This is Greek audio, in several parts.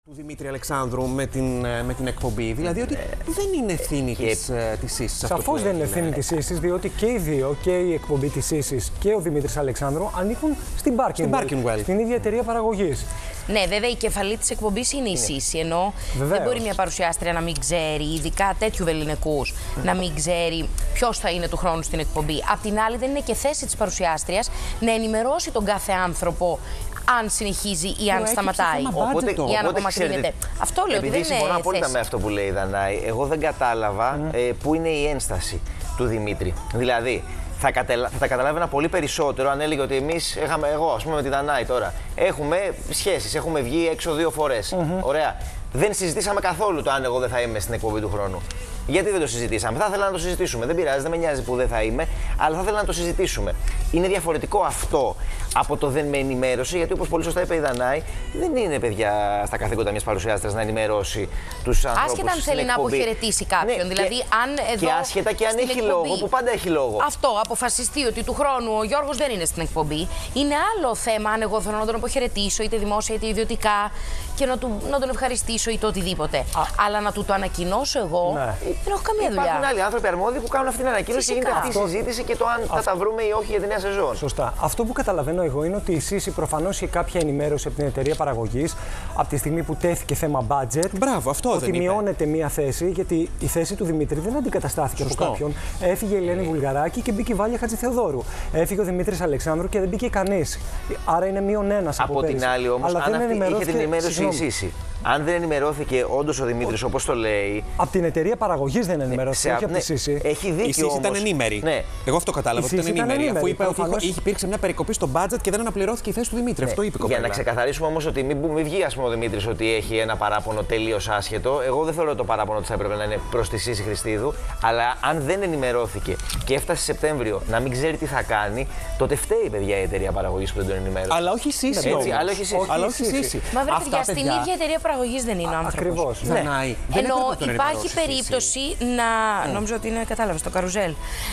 Του Δημήτρη Αλεξάνδρου με την εκπομπή. Δηλαδή ότι δεν είναι ευθύνη της ΣΥΣ. Σαφώς δεν είναι ευθύνη της ΣΥΣ, διότι και οι δύο, και η εκπομπή της ΣΥΣ και ο Δημήτρης Αλεξάνδρου ανήκουν στην Barkingwell, στην ίδια εταιρεία παραγωγής. Ναι, βέβαια η κεφαλή της εκπομπής είναι η ΣΥΣ, ενώ δεν μπορεί μια παρουσιάστρια να μην ξέρει, ειδικά τέτοιου βεληνικούς, να μην ξέρει ποιος θα είναι του χρόνου στην εκπομπή. Απ' την άλλη, δεν είναι και θέση της παρουσιάστριας να ενημερώσει τον κάθε άνθρωπο αν συνεχίζει ή αν σταματάει. Ή αν απομακρύνεται. Αυτό λέω ότι δεν είναι. Συμφωνώ απόλυτα με αυτό που λέει η Δανάη. Εγώ δεν κατάλαβα πού είναι η ένσταση του Δημήτρη. Δηλαδή, θα τα καταλάβαινα πολύ περισσότερο αν έλεγε ότι εμείς, εγώ ας πούμε με τη Δανάη τώρα, έχουμε σχέσεις, έχουμε βγει έξω 2 φορές. Ωραία. Δεν συζητήσαμε καθόλου το αν εγώ δεν θα είμαι στην εκπομπή του χρόνου. Γιατί δεν το συζητήσαμε? Θα ήθελα να το συζητήσουμε. Δεν πειράζει, δεν με νοιάζει που δεν θα είμαι, αλλά θα ήθελα να το συζητήσουμε. Είναι διαφορετικό αυτό από το δεν με ενημέρωσε, γιατί όπως πολύ σωστά είπε η Δανάη, δεν είναι παιδιά στα καθήκοντα μιας παρουσιάστριας να ενημερώσει τους ανθρώπους. Άσχετα αν θέλει να αποχαιρετήσει κάποιον. Ναι, δηλαδή, αν εδώ. Και άσχετα και αν έχει λόγο, που πάντα έχει λόγο. Αυτό αποφασιστεί ότι του χρόνου ο Γιώργος δεν είναι στην εκπομπή. Είναι άλλο θέμα αν εγώ θέλω να τον αποχαιρετήσω, είτε δημόσια είτε ιδιωτικά, και να τον ευχαριστήσω είτε οτιδήποτε. Αλλά να του το ανακοινώσω εγώ. Ναι. Δεν έχω καμία δουλειά. Υπάρχουν άλλοι άνθρωποι αρμόδιοι που κάνουν αυτή την ανακοίνωση και γίνεται αυτή η συζήτηση και το αν θα τα βρούμε ή όχι για τη νέα σεζόν. Σωστά. Αυτό που καταλαβαίνω εγώ είναι ότι η ΣΥΣ προφανώς είχε κάποια ενημέρωση από την εταιρεία παραγωγής από τη στιγμή που τέθηκε θέμα budget. Μπράβο, αυτό ότι δεν είπε. μειώνεται μία θέση, γιατί η θέση του Δημήτρη δεν αντικαταστάθηκε από κάποιον. Έφυγε η Ελένη Βουλγαράκη και μπήκε η Βάλια Χατζηθεοδόρου. Έφυγε ο Δημήτρης Αλεξάνδρου και δεν μπήκε κανείς. Άρα είναι -1 από την άλλη όμως, αν είχε την ενημέρωση η ΣΥΣ. Αν δεν ενημερώθηκε όντως ο Δημήτρης όπως το λέει. Από την εταιρεία παραγωγής δεν ενημερώθηκε, όχι από τη ΣΥΣ. Έχει δίκιο. Η ΣΥΣ ήταν ενήμερη. Ναι. Εγώ αυτό κατάλαβα. Ότι ήταν ενήμερη. Αφού είπε ότι υπήρξε μια περικοπή στο budget και δεν αναπληρώθηκε η θέση του Δημήτρη. Αυτό είπε η κοπέλα. Για να ξεκαθαρίσουμε όμως ότι μην βγει ο Δημήτρης ότι έχει ένα παράπονο τελείως άσχετο. Εγώ δεν θεωρώ το παράπονο ότι θα έπρεπε να είναι προς τη ΣΥΣ Χριστίδου. Αλλά αν δεν ενημερώθηκε και έφτασε Σεπτέμβριο να μην ξέρει τι θα κάνει, τότε φταίει παιδιά η εταιρεία παραγωγής που δεν τον ενημέρωσε. Αλλά όχι η ΣΥΣ. Αλλά όχι η ΣΥΣ. Μα βρε παιδιά, στην ίδια εταιρεία παραγωγής δεν είναι ο άνθρωπος. Ακριβώς. Ναι. Ενώ υπάρχει περίπτωση να. Νόμιζα ότι είναι, κατάλαβες, το καρουζέλ.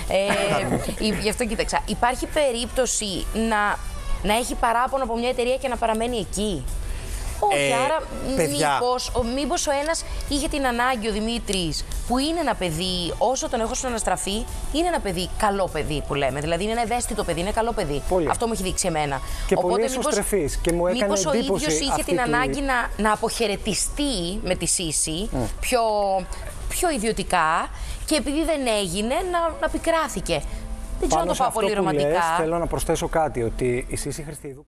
Γι' αυτό κοίταξα. Υπάρχει περίπτωση να έχει παράπονο από μια εταιρεία και να παραμένει εκεί. Όχι, άρα μήπως ο ένας είχε την ανάγκη, ο Δημήτρης, που είναι ένα παιδί, όσο τον έχω στον αναστραφεί, είναι ένα παιδί, καλό παιδί που λέμε. Δηλαδή είναι ένα ευαίσθητο παιδί, είναι καλό παιδί. Πολύ. Αυτό μου έχει δείξει εμένα. Και οπότε, πολύ εσωστρεφής και μου έκανε εντύπωση. Μήπως ο ίδιος είχε την ανάγκη να αποχαιρετιστεί με τη ΣΥΣ πιο ιδιωτικά, και επειδή δεν έγινε, να πικράθηκε. Δεν ξέρω να το πάω πολύ ρομαντικά. Θέλω να προσθέσω κάτι, ότι η ΣΥΣ Χριστίδου